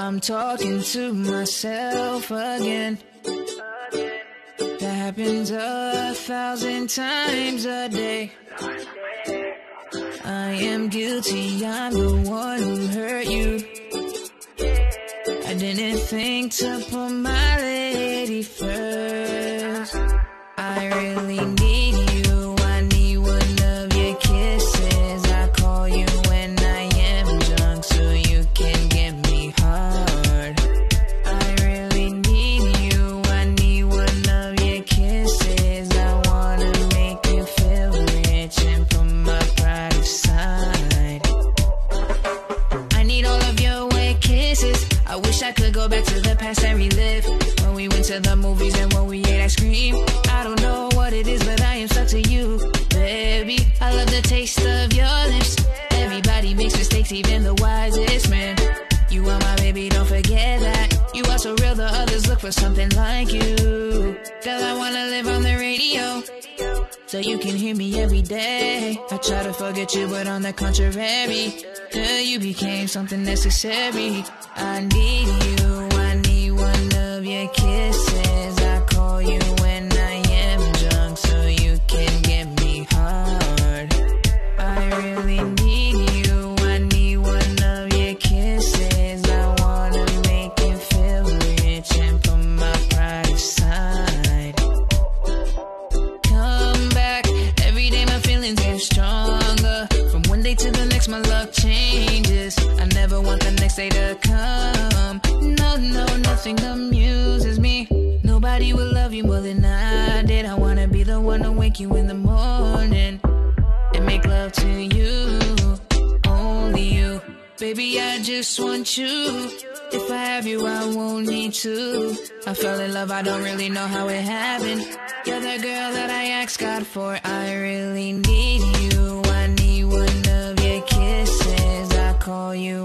I'm talking to myself again. That happens 1,000 times a day. I am guilty, I'm the one who hurt you. I didn't think to put my lady first. I really need you, I need one of your kisses. I call you when I am drunk so you can get me hard. I really need you, I need one of your kisses. I wanna make you feel rich and put my pride aside. I need all of your wet kisses. I wish I could go back to the past and relive when we went to the movies and when we ate ice cream. I don't know what it is, but I am stuck to you, baby. I love the taste of your lips. Everybody makes mistakes, even the wisest man. You are my baby, don't forget that. You are so real, the others look for something like you. Girl, I wanna live on the radio so you can hear me every day. I try to forget you, but on the contrary, girl, you became something necessary. I need you, I need one of your kisses. I call you when I am drunk so you can get me hard. I really need you, I need one of your kisses. I wanna make you feel rich and put my pride aside. Come back, every day my feelings get stronger. From one day to the next my luck changes. I never want the next day to come. No, nothing amuses me. Nobody will love you more than I did. I wanna be the one to wake you in the morning and make love to you, only you. Baby, I just want you. If I have you, I won't need to. I fell in love, I don't really know how it happened. You're the girl that I asked God for. I really need you, I need one of your kisses. I call you